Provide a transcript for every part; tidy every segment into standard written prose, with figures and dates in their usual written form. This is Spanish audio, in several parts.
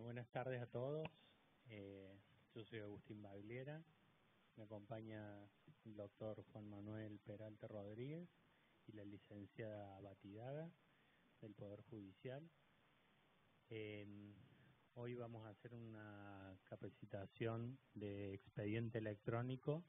Buenas tardes a todos. Yo soy Agustín Bagliera. Me acompaña el doctor Juan Manuel Peralta Rodríguez y la licenciada Batidaga del Poder Judicial. Hoy vamos a hacer una capacitación de expediente electrónico,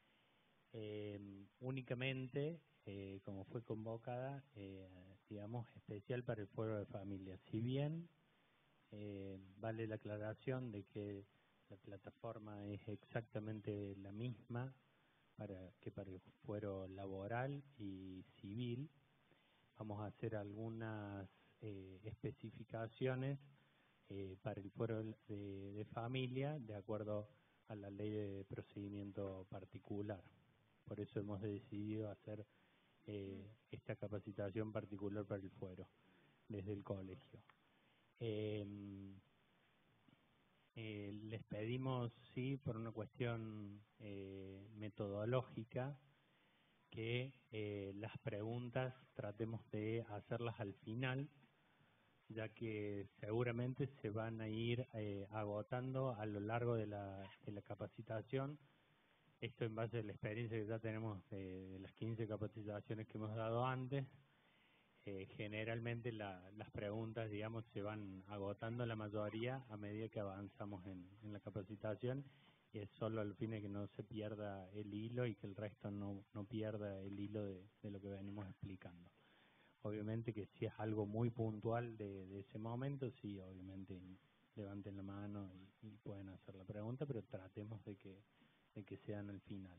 únicamente, como fue convocada, digamos, especial para el Fuero de Familia. Si bien vale la aclaración de que la plataforma es exactamente la misma que para el fuero laboral y civil, vamos a hacer algunas especificaciones para el fuero de familia de acuerdo a la ley de procedimiento particular. Por eso hemos decidido hacer esta capacitación particular para el fuero desde el colegio. Les pedimos, sí, por una cuestión metodológica, que las preguntas tratemos de hacerlas al final, ya que seguramente se van a ir agotando a lo largo de la capacitación. Esto en base a la experiencia que ya tenemos de las 15 capacitaciones que hemos dado antes. Generalmente las preguntas, digamos, se van agotando la mayoría a medida que avanzamos en la capacitación, y es solo al fin de que no se pierda el hilo y que el resto no pierda el hilo de lo que venimos explicando. Obviamente que si es algo muy puntual de ese momento, sí, obviamente levanten la mano y pueden hacer la pregunta, pero tratemos de que sean al final.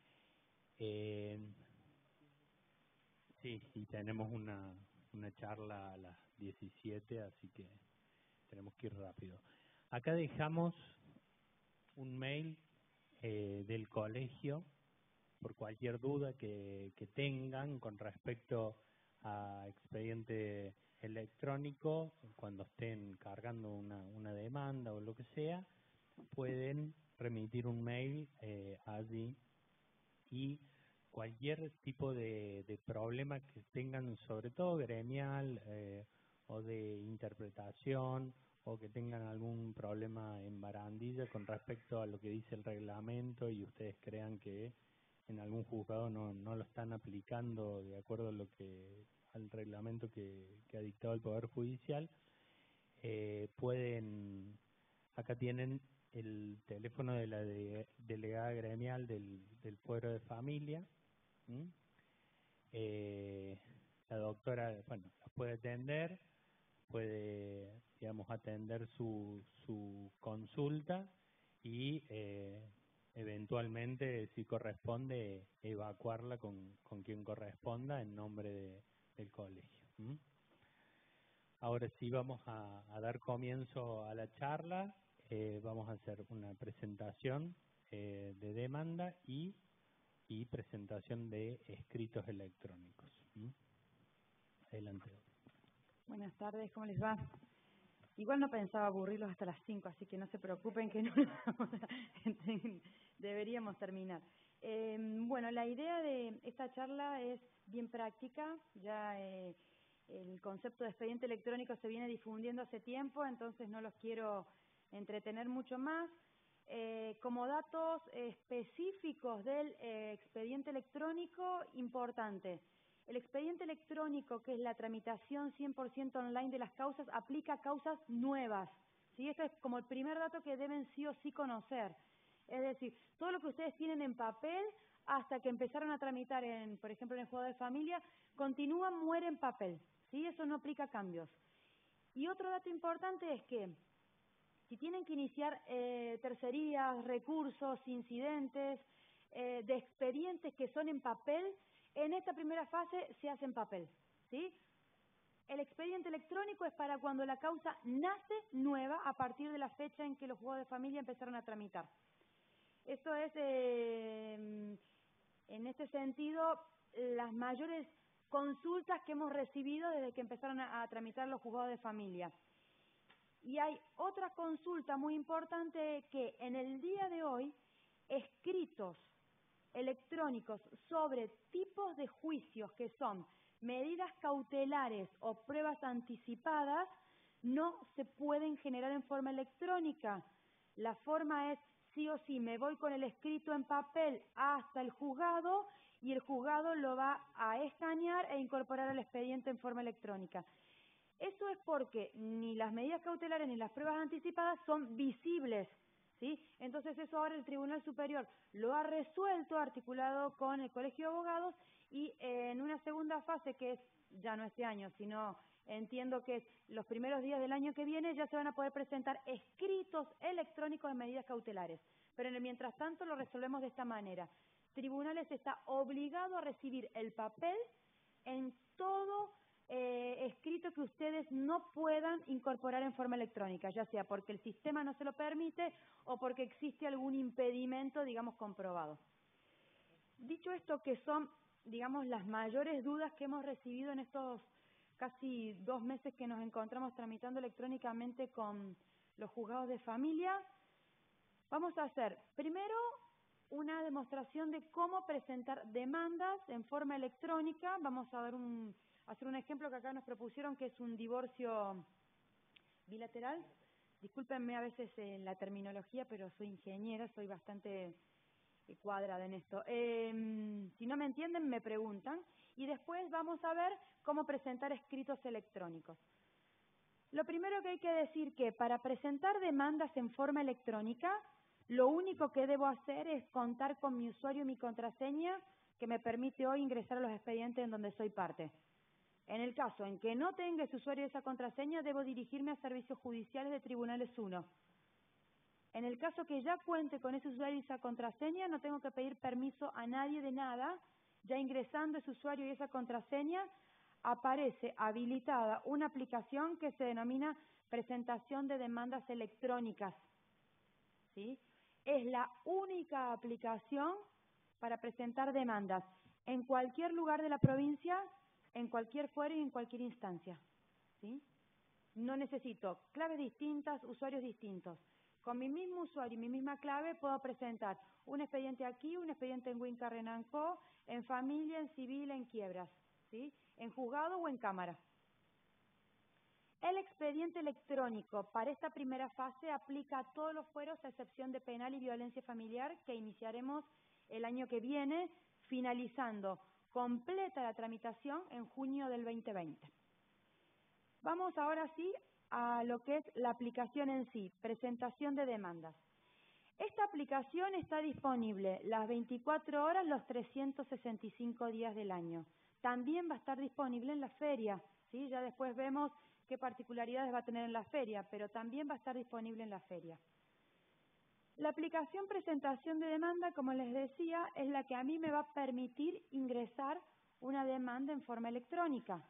Sí, y tenemos una charla a las 17, así que tenemos que ir rápido. Acá dejamos un mail del colegio por cualquier duda que tengan con respecto a expediente electrónico. Cuando estén cargando una demanda o lo que sea, pueden remitir un mail allí, y cualquier tipo de problema que tengan, sobre todo gremial o de interpretación, o que tengan algún problema en barandilla con respecto a lo que dice el reglamento y ustedes crean que en algún juzgado no lo están aplicando de acuerdo a al reglamento que ha dictado el Poder Judicial, pueden, acá tienen el teléfono de la delegada gremial del Fuero de Familia. La doctora, bueno, los puede atender, puede, digamos, atender su consulta y eventualmente, si corresponde, evacuarla con quien corresponda en nombre del colegio. Ahora sí vamos a dar comienzo a la charla. Vamos a hacer una presentación de demanda y presentación de escritos electrónicos. Adelante. Buenas tardes, ¿cómo les va? Igual no pensaba aburrirlos hasta las 5, así que no se preocupen que no deberíamos terminar. Bueno, la idea de esta charla es bien práctica. Ya el concepto de expediente electrónico se viene difundiendo hace tiempo, entonces no los quiero entretener mucho más. Como datos específicos del expediente electrónico, importante. El expediente electrónico, que es la tramitación 100% online de las causas, aplica a causas nuevas, ¿sí? Este es como el primer dato que deben sí o sí conocer. Es decir, todo lo que ustedes tienen en papel hasta que empezaron a tramitar, por ejemplo, en el Fuero de Familia, muere en papel, ¿sí? Eso no aplica cambios. Y otro dato importante es que si tienen que iniciar tercerías, recursos, incidentes de expedientes que son en papel, en esta primera fase se hace en papel, ¿sí? El expediente electrónico es para cuando la causa nace nueva a partir de la fecha en que los juzgados de familia empezaron a tramitar. Esto es, en este sentido, las mayores consultas que hemos recibido desde que empezaron a tramitar los juzgados de familia. Y hay otra consulta muy importante, que en el día de hoy, escritos electrónicos sobre tipos de juicios que son medidas cautelares o pruebas anticipadas, no se pueden generar en forma electrónica. La forma es sí o sí, me voy con el escrito en papel hasta el juzgado y el juzgado lo va a escanear e incorporar al expediente en forma electrónica. Eso es porque ni las medidas cautelares ni las pruebas anticipadas son visibles, ¿sí? Entonces eso ahora el Tribunal Superior lo ha resuelto, articulado con el Colegio de Abogados, y en una segunda fase, que es ya no este año, sino entiendo que es los primeros días del año que viene, ya se van a poder presentar escritos electrónicos de medidas cautelares. Pero en el mientras tanto lo resolvemos de esta manera. Tribunales está obligado a recibir el papel en todo escrito que ustedes no puedan incorporar en forma electrónica, ya sea porque el sistema no se lo permite o porque existe algún impedimento, digamos, comprobado. Dicho esto, que son, digamos, las mayores dudas que hemos recibido en estos casi 2 meses que nos encontramos tramitando electrónicamente con los juzgados de familia, vamos a hacer primero una demostración de cómo presentar demandas en forma electrónica. Vamos a hacer un ejemplo que acá nos propusieron, que es un divorcio bilateral. Discúlpenme a veces la terminología, pero soy ingeniera, soy bastante cuadrada en esto. Si no me entienden, me preguntan. Y después vamos a ver cómo presentar escritos electrónicos. Lo primero que hay que decir que para presentar demandas en forma electrónica, lo único que debo hacer es contar con mi usuario y mi contraseña, que me permite hoy ingresar a los expedientes en donde soy parte. En el caso en que no tenga ese usuario y esa contraseña, debo dirigirme a servicios judiciales de Tribunales 1. En el caso que ya cuente con ese usuario y esa contraseña, no tengo que pedir permiso a nadie de nada. Ya ingresando ese usuario y esa contraseña, aparece habilitada una aplicación que se denomina presentación de demandas electrónicas, ¿sí? Es la única aplicación para presentar demandas en cualquier lugar de la provincia, en cualquier fuero y en cualquier instancia, ¿sí? No necesito claves distintas, usuarios distintos. Con mi mismo usuario y mi misma clave puedo presentar un expediente aquí, un expediente en Winca Renanco, en familia, en civil, en quiebras, ¿sí? En juzgado o en cámara. El expediente electrónico para esta primera fase aplica a todos los fueros a excepción de penal y violencia familiar, que iniciaremos el año que viene, finalizando completa la tramitación en junio del 2020. Vamos ahora sí a lo que es la aplicación en sí, presentación de demandas. Esta aplicación está disponible las 24 horas, los 365 días del año. También va a estar disponible en la feria, ¿sí? Ya después vemos qué particularidades va a tener en la feria, pero también va a estar disponible en la feria. La aplicación presentación de demanda, como les decía, es la que a mí me va a permitir ingresar una demanda en forma electrónica.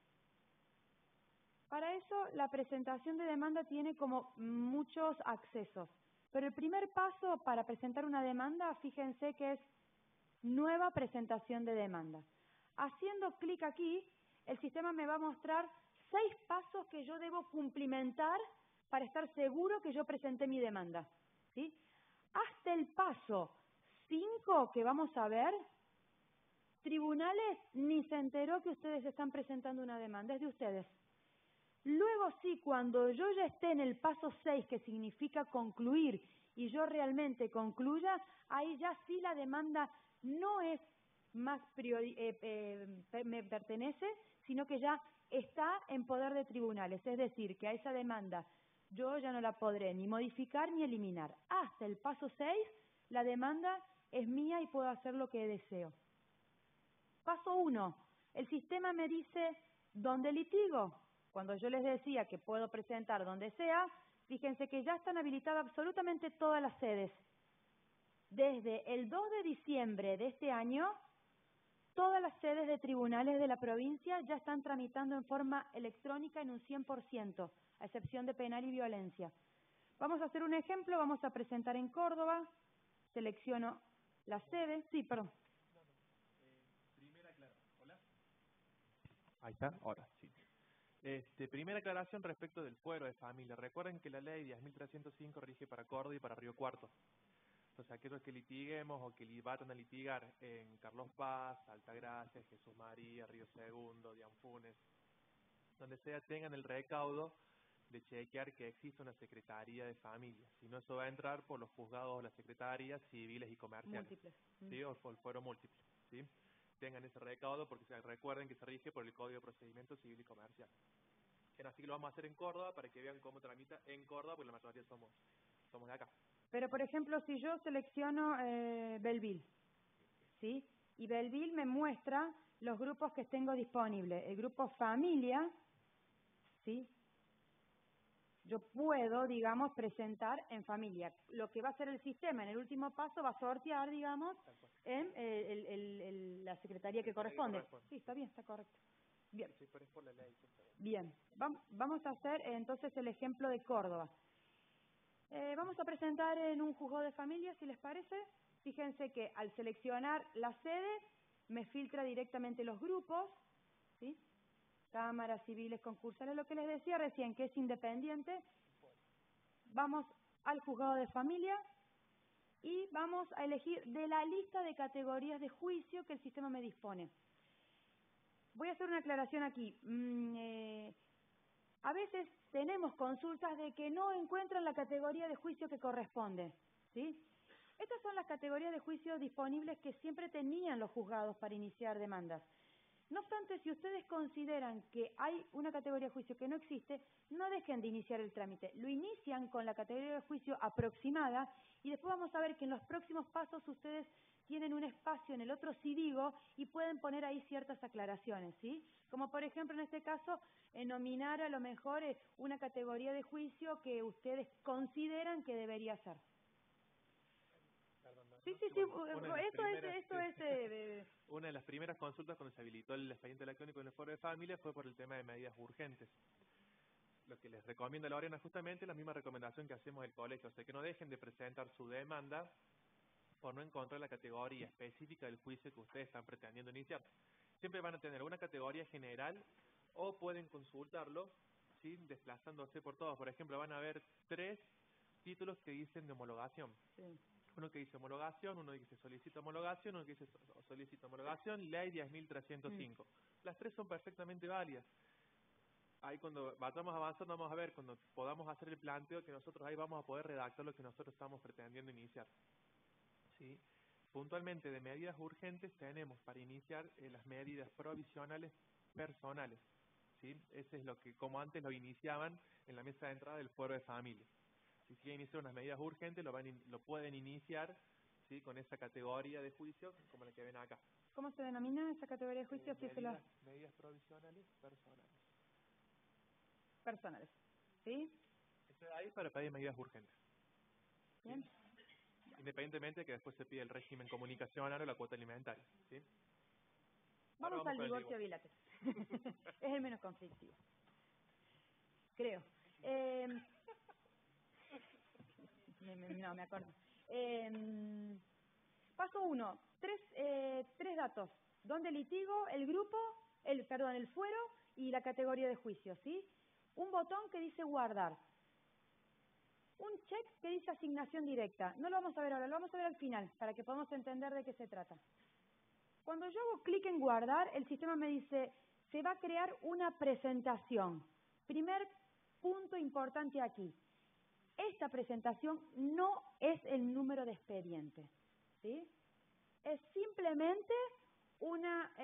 Para eso, la presentación de demanda tiene como muchos accesos. Pero el primer paso para presentar una demanda, fíjense que es nueva presentación de demanda. Haciendo clic aquí, el sistema me va a mostrar 6 pasos que yo debo cumplimentar para estar seguro que yo presenté mi demanda, ¿sí? Hasta el paso 5 que vamos a ver, Tribunales ni se enteró que ustedes están presentando una demanda, es de ustedes. Luego sí, cuando yo ya esté en el paso 6, que significa concluir, y yo realmente concluya, ahí ya sí la demanda no es más me pertenece, sino que ya está en poder de tribunales. Es decir, que a esa demanda yo ya no la podré ni modificar ni eliminar. Hasta el paso 6, la demanda es mía y puedo hacer lo que deseo. Paso 1, el sistema me dice, ¿dónde litigo? Cuando yo les decía que puedo presentar donde sea, fíjense que ya están habilitadas absolutamente todas las sedes. Desde el 2 de diciembre de este año, todas las sedes de tribunales de la provincia ya están tramitando en forma electrónica en un 100%, a excepción de penal y violencia. Vamos a hacer un ejemplo, vamos a presentar en Córdoba, selecciono la sede. Sí, perdón. Primera aclaración. ¿Hola? Ahí está, ahora sí. Primera aclaración respecto del fuero de familia. Recuerden que la ley 10.305 rige para Córdoba y para Río Cuarto. Entonces, aquellos que litiguemos o que vayan a litigar en Carlos Paz, Altagracia, Jesús María, Río Segundo, Dianfunes, donde sea, tengan el recaudo de chequear que existe una Secretaría de Familia. Si no, eso va a entrar por los juzgados o las secretarías civiles y comerciales. Múltiples. ¿Sí? O por el fuero múltiple. ¿Sí? Tengan ese recaudo porque recuerden que se rige por el Código de Procedimiento Civil y Comercial. Así que lo vamos a hacer en Córdoba para que vean cómo tramita en Córdoba, porque la mayoría somos de acá. Pero, por ejemplo, si yo selecciono Belleville, ¿sí? Y Belleville me muestra los grupos que tengo disponibles. El grupo familia, ¿sí? Yo puedo, digamos, presentar en familia. Lo que va a hacer el sistema en el último paso va a sortear, digamos, en la secretaría que corresponde. Sí, está bien, está correcto. Bien. Sí, pero es por la ley. Bien. Vamos a hacer entonces el ejemplo de Córdoba. Vamos a presentar en un juzgado de familia, si les parece. Fíjense que al seleccionar la sede, me filtra directamente los grupos, ¿sí? Cámaras civiles, concursales, lo que les decía recién, que es independiente. Vamos al juzgado de familia y vamos a elegir de la lista de categorías de juicio que el sistema me dispone. Voy a hacer una aclaración aquí. A veces tenemos consultas de que no encuentran la categoría de juicio que corresponde, ¿sí? Estas son las categorías de juicio disponibles que siempre tenían los juzgados para iniciar demandas. No obstante, si ustedes consideran que hay una categoría de juicio que no existe, no dejen de iniciar el trámite. Lo inician con la categoría de juicio aproximada y después vamos a ver que en los próximos pasos ustedes tienen un espacio en el otro CIDIGO y pueden poner ahí ciertas aclaraciones, ¿sí? Como por ejemplo en este caso, nominar a lo mejor una categoría de juicio que ustedes consideran que debería ser. Sí, Una de las primeras consultas cuando se habilitó el expediente electrónico en el foro de familia fue por el tema de medidas urgentes. Lo que les recomienda Lorena justamente es la misma recomendación que hacemos del colegio, o sea que no dejen de presentar su demanda por no encontrar la categoría específica del juicio que ustedes están pretendiendo iniciar. Siempre van a tener una categoría general o pueden consultarlo, ¿sí? Desplazándose por todos. Por ejemplo, van a haber 3 títulos que dicen de homologación. Sí. Uno que dice homologación, uno que dice solicita homologación, uno que dice solicita homologación, ley 10.305. Las 3 son perfectamente válidas. Ahí cuando vayamos avanzando vamos a ver, cuando podamos hacer el planteo, que nosotros ahí vamos a poder redactar lo que nosotros estamos pretendiendo iniciar. ¿Sí? Puntualmente de medidas urgentes tenemos para iniciar las medidas provisionales personales. ¿Sí? Ese es lo que, como antes lo iniciaban en la mesa de entrada del foro de familia. Si quieren iniciar unas medidas urgentes, lo pueden iniciar, ¿sí? Con esa categoría de juicio, como la que ven acá. ¿Cómo se denomina esa categoría de juicio? Medidas provisionales personales. Personales, ¿sí? Esto de ahí para pedir medidas urgentes. Bien. ¿Sí? Independientemente de que después se pide el régimen comunicacional o la cuota alimentaria. ¿Sí? Vamos al divorcio bilateral. Es el menos conflictivo. Creo. No, me acuerdo. Paso 1. 3 datos. ¿Dónde litigo? El grupo, el fuero y la categoría de juicio, ¿sí? Un botón que dice guardar. Un check que dice asignación directa. No lo vamos a ver ahora, lo vamos a ver al final, para que podamos entender de qué se trata. Cuando yo hago clic en guardar, el sistema me dice, se va a crear una presentación. Primer punto importante aquí. Esta presentación no es el número de expediente, ¿sí? Es simplemente un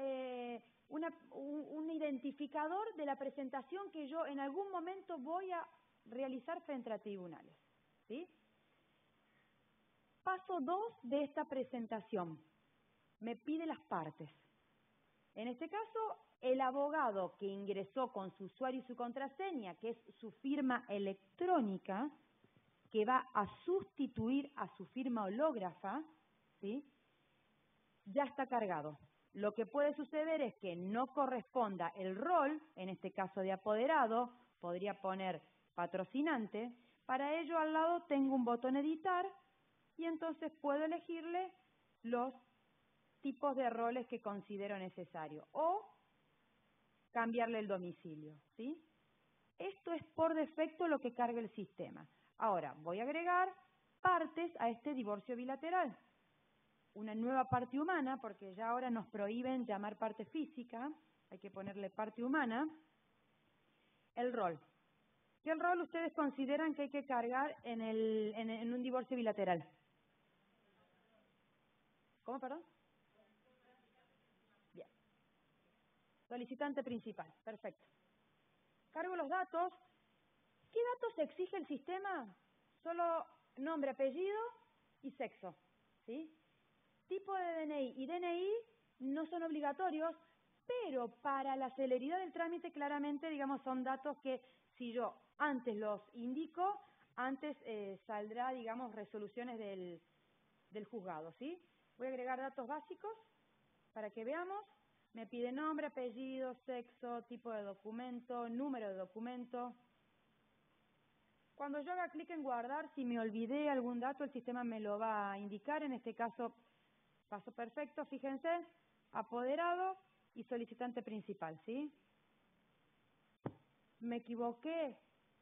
identificador de la presentación que yo en algún momento voy a realizar frente a tribunales, ¿sí? Paso 2 de esta presentación. Me pide las partes. En este caso, el abogado que ingresó con su usuario y su contraseña, que es su firma electrónica, que va a sustituir a su firma hológrafa, ¿sí? Ya está cargado. Lo que puede suceder es que no corresponda el rol, en este caso de apoderado, podría poner patrocinante. Para ello al lado tengo un botón editar y entonces puedo elegirle los tipos de roles que considero necesario o cambiarle el domicilio, ¿sí? Esto es por defecto lo que carga el sistema. Ahora voy a agregar partes a este divorcio bilateral. Una nueva parte humana, porque ya ahora nos prohíben llamar parte física, hay que ponerle parte humana. El rol. ¿Qué rol ustedes consideran que hay que cargar en un divorcio bilateral? ¿Cómo, perdón? Bien. Solicitante principal, perfecto. Cargo los datos. ¿Qué datos exige el sistema? Solo nombre, apellido y sexo, ¿sí? Tipo de DNI y DNI no son obligatorios, pero para la celeridad del trámite claramente, digamos, son datos que si yo antes los indico, antes saldrá, digamos, resoluciones del juzgado, ¿sí? Voy a agregar datos básicos para que veamos. Me pide nombre, apellido, sexo, tipo de documento, número de documento. Cuando yo haga clic en guardar, si me olvidé algún dato, el sistema me lo va a indicar. En este caso, paso perfecto, fíjense, apoderado y solicitante principal, ¿sí? Me equivoqué,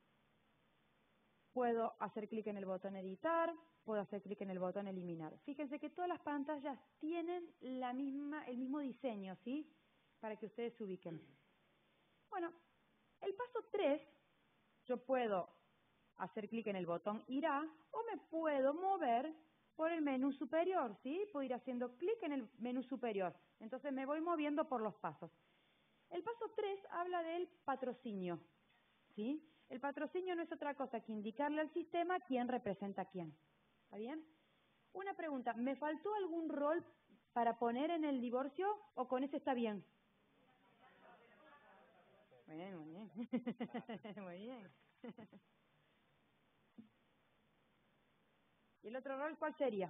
puedo hacer clic en el botón editar, puedo hacer clic en el botón eliminar. Fíjense que todas las pantallas tienen el mismo diseño, ¿sí? Para que ustedes se ubiquen. Bueno, el paso 3, yo puedo hacer clic en el botón ir a o me puedo mover por el menú superior, ¿sí? Puedo ir haciendo clic en el menú superior. Entonces me voy moviendo por los pasos. El paso 3 habla del patrocinio, ¿sí? El patrocinio no es otra cosa que indicarle al sistema quién representa a quién. ¿Está bien? Una pregunta, ¿me faltó algún rol para poner en el divorcio o con ese está bien? Muy bien. Muy bien. ¿Y el otro rol cuál sería?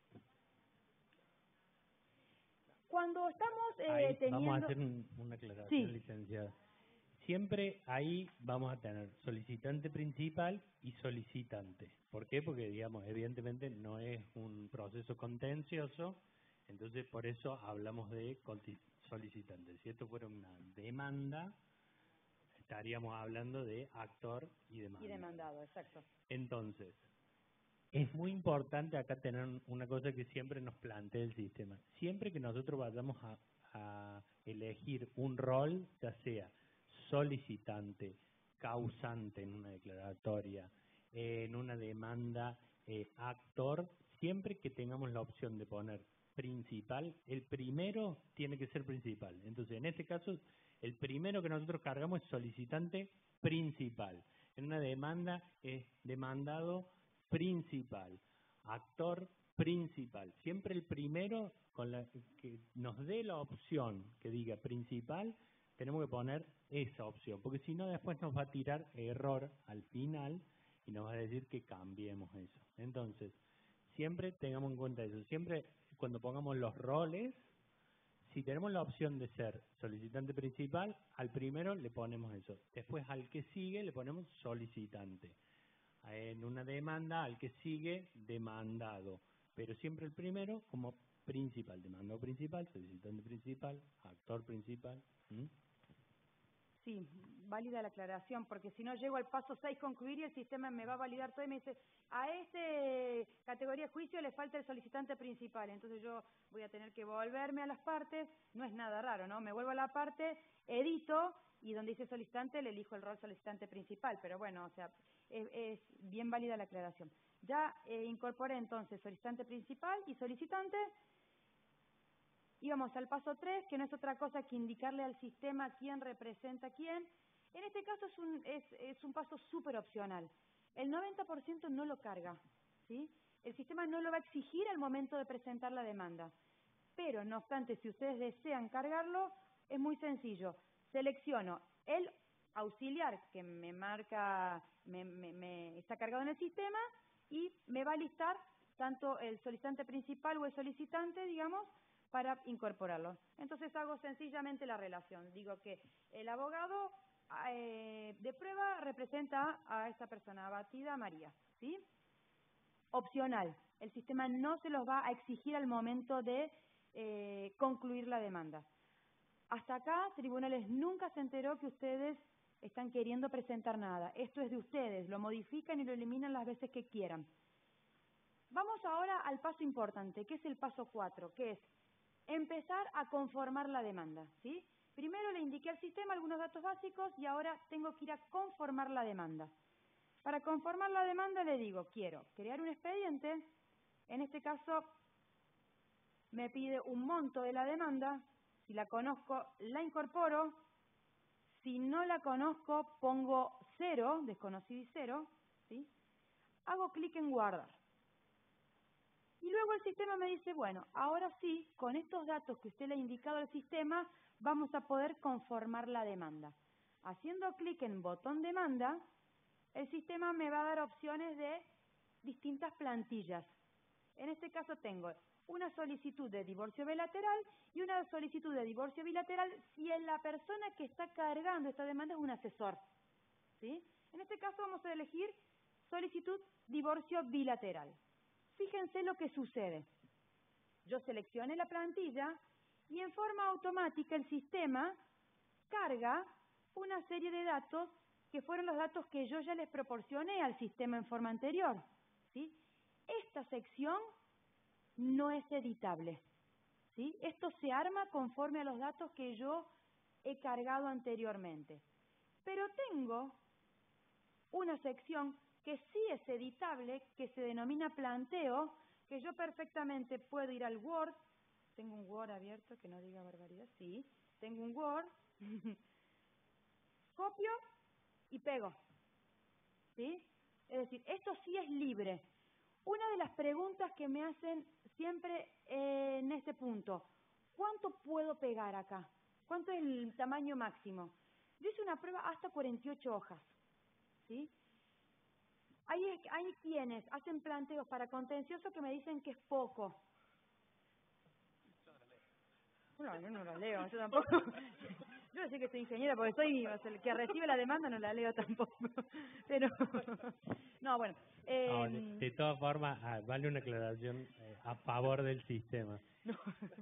Cuando estamos Ahí teniendo... vamos a hacer una aclaración, Sí. licenciada. Siempre ahí vamos a tener solicitante principal y solicitante. ¿Por qué? Porque, digamos, evidentemente no es un proceso contencioso, entonces por eso hablamos de solicitante. Si esto fuera una demanda, estaríamos hablando de actor y demandado. Y demandado, exacto. Entonces, es muy importante acá tener una cosa que siempre nos plantea el sistema. Siempre que nosotros vayamos a elegir un rol, ya sea solicitante, causante en una declaratoria, en una demanda, actor, siempre que tengamos la opción de poner principal, el primero tiene que ser principal. Entonces, en este caso, el primero que nosotros cargamos es solicitante principal. En una demanda es demandado principal, actor principal. Siempre el primero que nos dé la opción que diga principal, tenemos que poner esa opción, porque si no después nos va a tirar error al final y nos va a decir que cambiemos eso. Entonces, siempre tengamos en cuenta eso. Siempre cuando pongamos los roles, si tenemos la opción de ser solicitante principal, al primero le ponemos eso. Después al que sigue le ponemos solicitante. En una demanda, al que sigue, demandado. Pero siempre el primero como principal. Demandado principal, solicitante principal, actor principal. Sí, válida la aclaración, porque si no llego al paso 6, concluir, y el sistema me va a validar todo y me dice, a este categoría de juicio le falta el solicitante principal. Entonces yo voy a tener que volverme a las partes, no es nada raro, ¿no? Me vuelvo a la parte, edito, y donde dice solicitante le elijo el rol solicitante principal. Pero bueno, o sea, es bien válida la aclaración. Ya incorporé entonces solicitante principal y solicitante. Y vamos al paso 3, que no es otra cosa que indicarle al sistema quién representa a quién. En este caso es un paso súper opcional. El 90% no lo carga, ¿sí? El sistema no lo va a exigir al momento de presentar la demanda. Pero, no obstante, si ustedes desean cargarlo, es muy sencillo. Selecciono el auxiliar que me marca, me está cargado en el sistema y me va a listar tanto el solicitante principal o el solicitante, digamos, para incorporarlo. Entonces hago sencillamente la relación. Digo que el abogado de prueba representa a esa persona abatida, María, ¿sí? Opcional. El sistema no se los va a exigir al momento de concluir la demanda. Hasta acá, tribunales nunca se enteró que ustedes están queriendo presentar nada. Esto es de ustedes. Lo modifican y lo eliminan las veces que quieran. Vamos ahora al paso importante, que es el paso 4, que es empezar a conformar la demanda, ¿sí? Primero le indiqué al sistema algunos datos básicos y ahora tengo que ir a conformar la demanda. Para conformar la demanda le digo, quiero crear un expediente, en este caso me pide un monto de la demanda, si la conozco la incorporo, si no la conozco pongo 0, desconocido y 0, ¿sí? Hago clic en guardar. Y luego el sistema me dice, bueno, ahora sí, con estos datos que usted le ha indicado al sistema, vamos a poder conformar la demanda. Haciendo clic en botón demanda, el sistema me va a dar opciones de distintas plantillas. En este caso tengo una solicitud de divorcio bilateral y una solicitud de divorcio bilateral si la persona que está cargando esta demanda es un asesor, ¿sí? En este caso vamos a elegir solicitud divorcio bilateral. Fíjense lo que sucede. Yo seleccioné la plantilla y en forma automática el sistema carga una serie de datos que fueron los datos que yo ya les proporcioné al sistema en forma anterior, ¿sí? Esta sección no es editable, ¿sí? Esto se arma conforme a los datos que yo he cargado anteriormente. Pero tengo una sección que sí es editable, que se denomina planteo, que yo perfectamente puedo ir al Word, tengo un Word abierto, que no diga barbaridad, sí, tengo un Word, copio y pego, ¿sí? Es decir, esto sí es libre. Una de las preguntas que me hacen siempre en este punto, ¿cuánto puedo pegar acá? ¿Cuánto es el tamaño máximo? Yo hice una prueba hasta 48 hojas, ¿sí? Hay quienes hacen planteos para contencioso que me dicen que es poco. No, yo no las leo, yo tampoco. Yo sé que soy ingeniera porque soy el que recibe la demanda, no la leo tampoco. Pero, no, bueno. De todas formas, vale una aclaración a favor del sistema. No.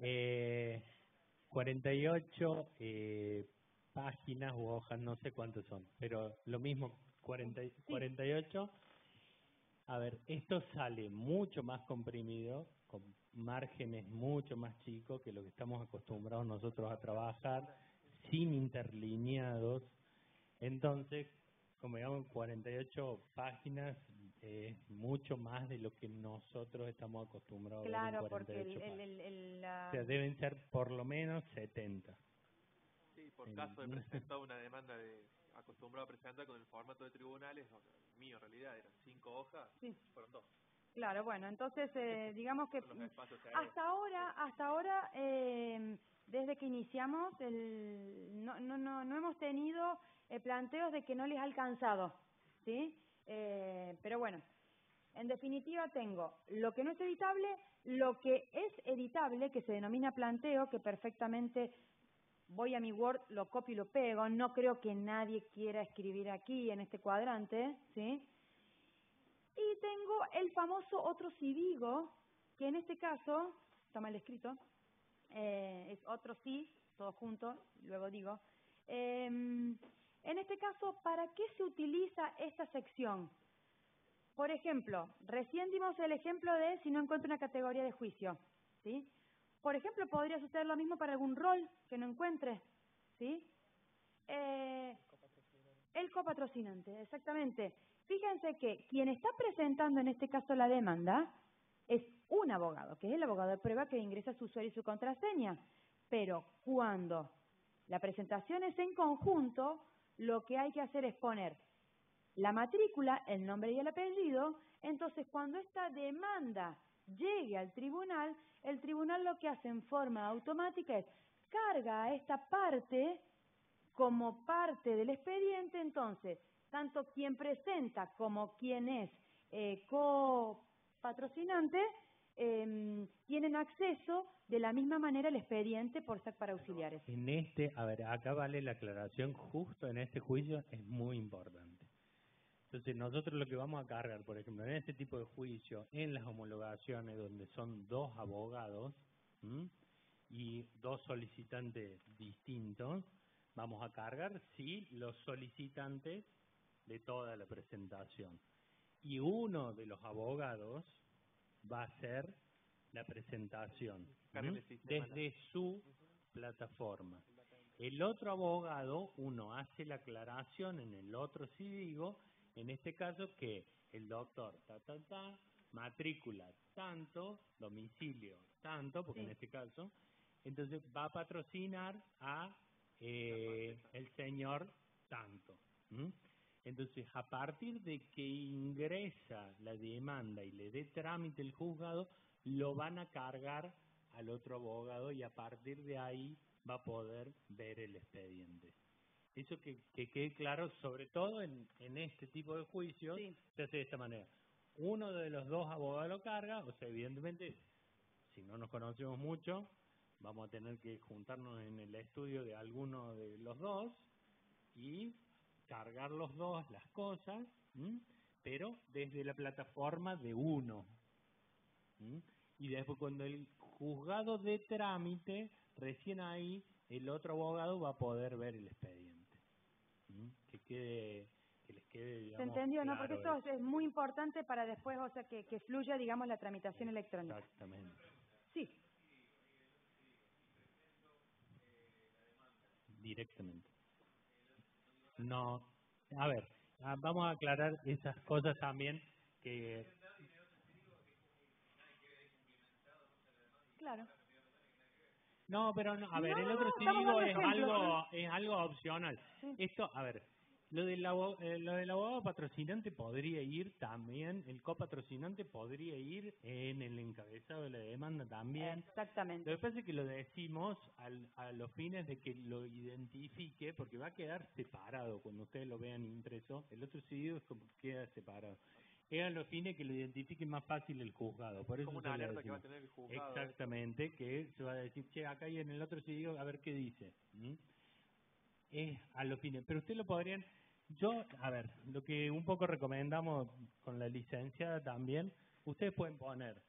48 páginas u hojas, no sé cuántos son, pero lo mismo, 48. A ver, esto sale mucho más comprimido, con márgenes mucho más chicos que lo que estamos acostumbrados nosotros a trabajar, sin interlineados. Entonces, como digamos, 48 páginas es mucho más de lo que nosotros estamos acostumbrados a ver en 48 páginas. O sea, deben ser por lo menos 70. Sí, por caso he presentado una demanda acostumbrado a presentar con el formato de tribunales, mío en realidad eran 5 hojas, sí. Fueron 2. Claro, bueno, entonces digamos que hasta ahora desde que iniciamos no hemos tenido planteos de que no les ha alcanzado, ¿sí? Pero bueno, en definitiva tengo lo que no es editable, lo que es editable, que se denomina planteo, que perfectamente voy a mi Word, lo copio y lo pego, no creo que nadie quiera escribir aquí en este cuadrante, ¿sí? Y tengo el famoso otro si digo, que en este caso, está mal escrito, es otro sí, todo junto, luego digo. En este caso, ¿para qué se utiliza esta sección? Por ejemplo, recién dimos el ejemplo de si no encuentro una categoría de juicio, ¿sí? Por ejemplo, podría suceder lo mismo para algún rol que no encuentre, ¿sí? El copatrocinante, exactamente. Fíjense que quien está presentando en este caso la demanda es un abogado, que es el abogado de prueba que ingresa su usuario y su contraseña. Pero cuando la presentación es en conjunto, lo que hay que hacer es poner la matrícula, el nombre y el apellido. Entonces, cuando esta demanda llegue al tribunal, el tribunal lo que hace en forma automática es carga a esta parte como parte del expediente. Entonces, tanto quien presenta como quien es copatrocinante tienen acceso de la misma manera al expediente por SAC para auxiliares. A ver, acá vale la aclaración, justo en este juicio es muy importante. Entonces, nosotros lo que vamos a cargar, por ejemplo, en este tipo de juicio, en las homologaciones donde son 2 abogados y 2 solicitantes distintos, vamos a cargar, sí, los solicitantes de toda la presentación. Y uno de los abogados va a hacer la presentación desde su plataforma. El otro abogado, uno hace la aclaración en el otro cívico, en este caso que el doctor, matrícula tanto, domicilio tanto, porque en este caso, entonces va a patrocinar a el señor tanto. Entonces, a partir de que ingresa la demanda y le dé trámite el juzgado, lo van a cargar al otro abogado y a partir de ahí va a poder ver el expediente. Eso que quede claro, sobre todo en este tipo de juicios, se hace de esta manera. Uno de los dos abogados lo carga, o sea, evidentemente, si no nos conocemos mucho, vamos a tener que juntarnos en el estudio de alguno de los dos y cargar los dos las cosas, pero desde la plataforma de uno. Y después cuando el juzgado de trámite, recién ahí el otro abogado va a poder ver el expediente. Que les quede, digamos, ¿se entendió, claro, no? Porque esto es muy importante para después, o sea, que fluya, digamos, la tramitación electrónica. Exactamente. Sí. Directamente. No, a ver, vamos a aclarar esas cosas también que... Claro. No, pero no, a ver, No, el otro estamos cívico dando ejemplos, es algo opcional. Sí. Esto, a ver, lo del abogado patrocinante podría ir también, el copatrocinante podría ir en el encabezado de la demanda también. Exactamente. Lo que pasa es que lo decimos a los fines de que lo identifique, porque va a quedar separado cuando ustedes lo vean impreso. El otro cívico es como que queda separado. Es a los fines que lo identifique más fácil el juzgado. Por eso como una alerta que va a tener el juzgado. Exactamente, que se va a decir, che, acá y en el otro cívico, a ver qué dice. Es a los fines. Pero ustedes lo podrían... Yo, a ver, lo que un poco recomendamos con la licenciada también, ustedes pueden poner,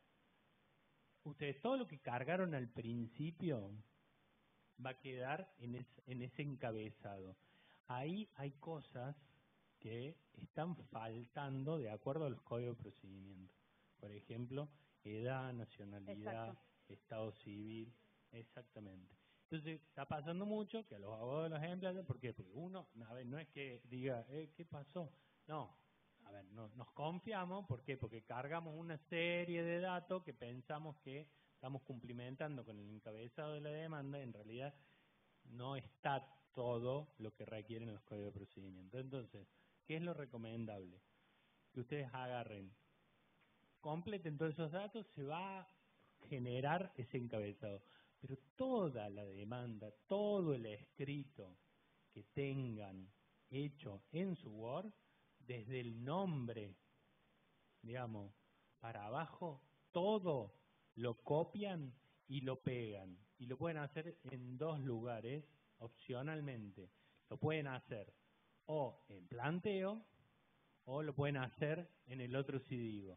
ustedes todo lo que cargaron al principio va a quedar en ese encabezado. Ahí hay cosas que están faltando de acuerdo a los códigos de procedimiento. Por ejemplo, edad, nacionalidad, estado civil, exactamente. Entonces, está pasando mucho que a los abogados los empleados, ¿por qué? Porque uno, a ver, no es que diga, ¿qué pasó? No, a ver, nos confiamos, ¿por qué? Porque cargamos una serie de datos que pensamos que estamos cumplimentando con el encabezado de la demanda, en realidad no está todo lo que requieren los códigos de procedimiento. Entonces, ¿qué es lo recomendable? Que ustedes agarren, completen todos esos datos, se va a generar ese encabezado. Pero toda la demanda, todo el escrito que tengan hecho en su Word, desde el nombre, digamos, para abajo, todo lo copian y lo pegan. Y lo pueden hacer en dos lugares, opcionalmente. Lo pueden hacer o en planteo o lo pueden hacer en el otro código.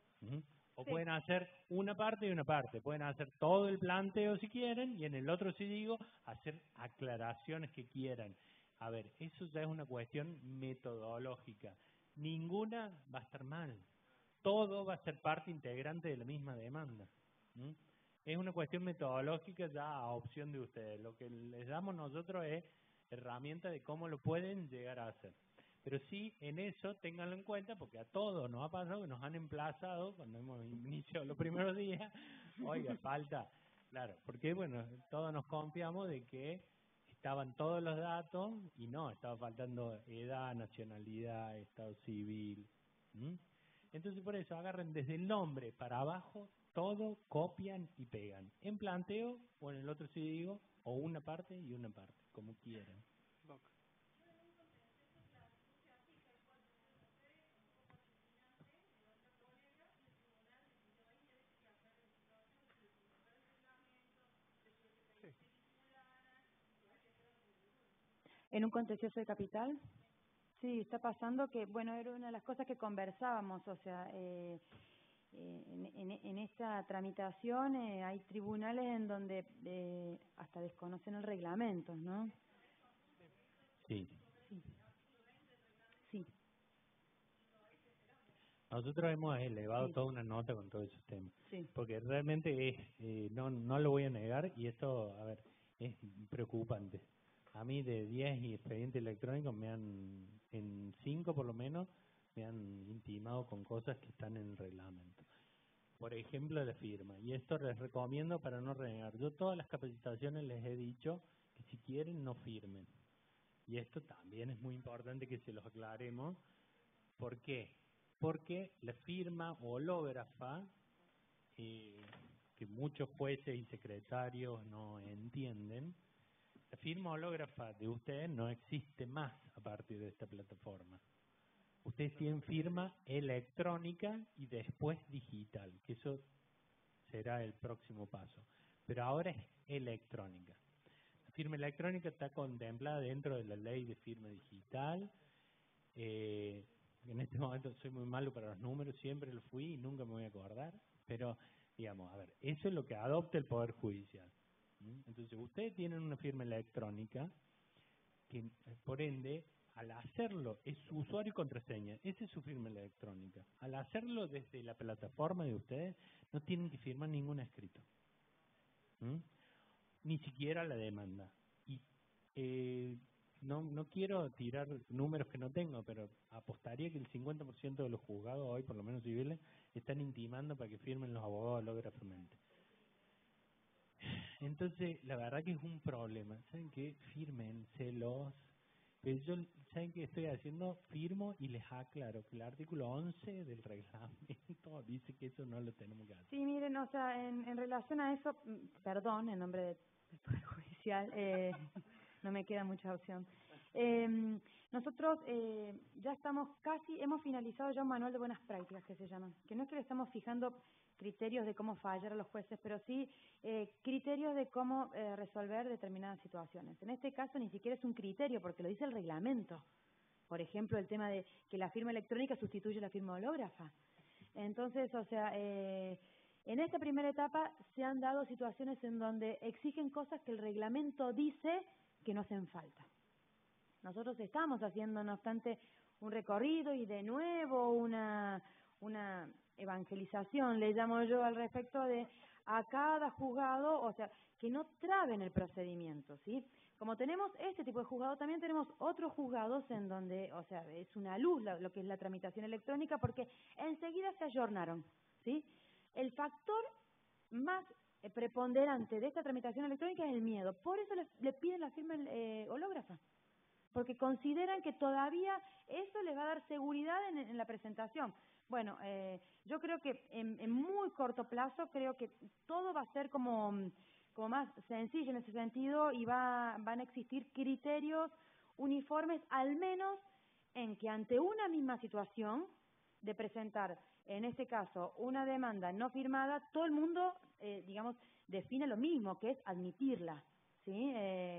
O pueden hacer una parte y una parte. Pueden hacer todo el planteo si quieren y en el otro código hacer aclaraciones que quieran. A ver, eso ya es una cuestión metodológica. Ninguna va a estar mal. Todo va a ser parte integrante de la misma demanda. Es una cuestión metodológica ya a opción de ustedes. Lo que les damos nosotros es herramienta de cómo lo pueden llegar a hacer. Pero sí, en eso, ténganlo en cuenta, porque a todos nos ha pasado que nos han emplazado, cuando hemos iniciado los primeros días, oiga, falta, claro, porque bueno, todos nos confiamos de que estaban todos los datos y no, estaba faltando edad, nacionalidad, estado civil. Entonces por eso agarren desde el nombre para abajo, todo copian y pegan, en planteo o en el otro código, o una parte y una parte, como quieran. ¿En un contencioso de capital? Sí, está pasando que, bueno, era una de las cosas que conversábamos, o sea, en esta tramitación hay tribunales en donde hasta desconocen el reglamento, ¿no? Sí. Sí. Nosotros hemos elevado toda una nota con todos esos temas, porque realmente es, no lo voy a negar, y esto, a ver, es preocupante. A mí de 10 expedientes electrónicos en 5 por lo menos, me han intimado con cosas que están en el reglamento. Por ejemplo, la firma. Y esto les recomiendo para no renegar. Yo todas las capacitaciones les he dicho que si quieren no firmen. Y esto también es muy importante que se los aclaremos. ¿Por qué? Porque la firma hológrafa, que muchos jueces y secretarios no entienden, la firma hológrafa de ustedes no existe más a partir de esta plataforma. Ustedes tienen firma electrónica y después digital, que eso será el próximo paso. Pero ahora es electrónica. La firma electrónica está contemplada dentro de la ley de firma digital. En este momento soy muy malo para los números, siempre lo fui y nunca me voy a acordar. Pero, digamos, a ver, eso es lo que adopta el Poder Judicial. Entonces, ustedes tienen una firma electrónica que, por ende, al hacerlo, es su usuario y contraseña, esa es su firma electrónica. Al hacerlo desde la plataforma de ustedes, no tienen que firmar ningún escrito. Ni siquiera la demanda. Y no quiero tirar números que no tengo, pero apostaría que el 50% de los juzgados hoy, por lo menos civiles, están intimando para que firmen los abogados hológrafamente. Entonces, la verdad que es un problema. ¿Saben qué? Fírmenselos. Pero yo, ¿saben qué estoy haciendo? Firmo y les aclaro que el artículo 11 del reglamento dice que eso no lo tenemos que hacer. Sí, miren, o sea, en relación a eso, perdón, en nombre del Poder Judicial, no me queda mucha opción. Nosotros ya estamos hemos finalizado ya un manual de buenas prácticas que se llaman, que no es que le estamos fijando criterios de cómo fallar a los jueces, pero sí criterios de cómo resolver determinadas situaciones. En este caso ni siquiera es un criterio porque lo dice el reglamento. Por ejemplo, el tema de que la firma electrónica sustituye la firma hológrafa. Entonces, o sea, en esta primera etapa se han dado situaciones en donde exigen cosas que el reglamento dice que no hacen falta. Nosotros estamos haciendo, no obstante, un recorrido y de nuevo una evangelización, le llamo yo, al respecto de a cada juzgado, o sea, que no traben el procedimiento, ¿sí? Como tenemos este tipo de juzgado, también tenemos otros juzgados en donde, o sea, es una luz lo que es la tramitación electrónica, porque enseguida se ayornaron, ¿sí? El factor más preponderante de esta tramitación electrónica es el miedo. Por eso le piden la firma hológrafa, porque consideran que todavía eso les va a dar seguridad en la presentación. Bueno, yo creo que en muy corto plazo creo que todo va a ser como más sencillo en ese sentido y van a existir criterios uniformes, al menos en que ante una misma situación de presentar, en este caso, una demanda no firmada, todo el mundo, digamos, define lo mismo, que es admitirla, ¿sí?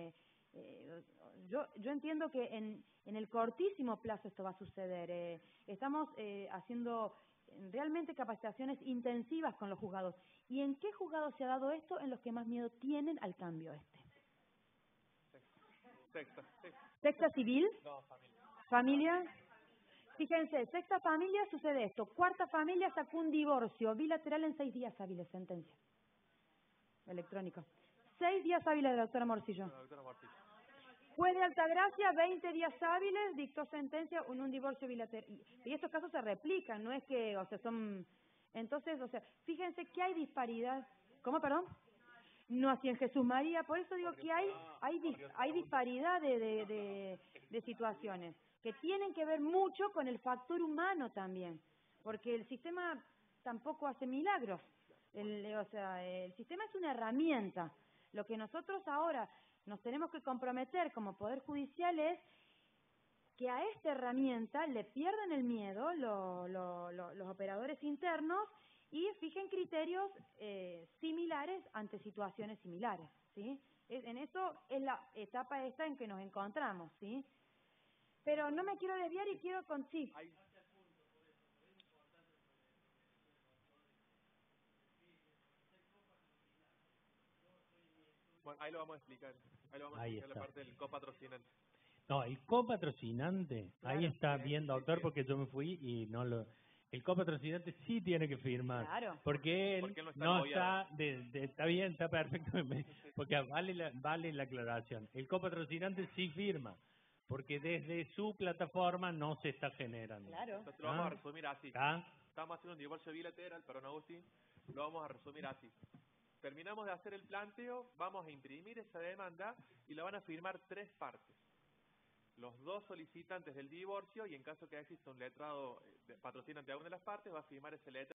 Yo entiendo que en el cortísimo plazo esto va a suceder. Estamos haciendo realmente capacitaciones intensivas con los juzgados. ¿Y en qué juzgado se ha dado esto? En los que más miedo tienen al cambio este. Sexta civil. No, Familia. Fíjense, sexta familia sucede esto. Cuarta familia sacó un divorcio bilateral en 6 días hábiles, sentencia. Electrónico. 6 días hábiles de la doctora Morcillo. Juez de Altagracia, 20 días hábiles, dictó sentencia en un divorcio bilateral. Y estos casos se replican, no es que, o sea, son... Entonces, o sea, fíjense que hay disparidad. ¿Cómo, perdón? No así en Jesús María, por eso digo que hay disparidad de situaciones que tienen que ver mucho con el factor humano también, porque el sistema tampoco hace milagros. O sea, el sistema es una herramienta. Lo que nosotros ahora nos tenemos que comprometer como Poder Judicial es que a esta herramienta le pierdan el miedo los operadores internos y fijen criterios similares ante situaciones similares, ¿sí? En eso es la etapa esta en que nos encontramos, ¿sí? Pero no me quiero desviar y quiero con sí. Bueno, ahí lo vamos a explicar. Ahí lo vamos a explicar la parte del copatrocinante. No, el copatrocinante, claro, ahí está bien, doctor, porque yo me fui y no lo... El copatrocinante sí tiene que firmar, Claro. porque él Porque él no está, agobiado. está bien, está perfecto, porque vale la aclaración. El copatrocinante sí firma, porque desde su plataforma no se está generando. Claro. Entonces lo vamos a resumir así. ¿Está? Estamos haciendo un divorcio bilateral, perdón Agustín, lo vamos a resumir así. Terminamos de hacer el planteo, vamos a imprimir esa demanda y la van a firmar 3 partes. Los 2 solicitantes del divorcio y en caso que exista un letrado patrocinante de alguna de las partes, va a firmar ese letrado.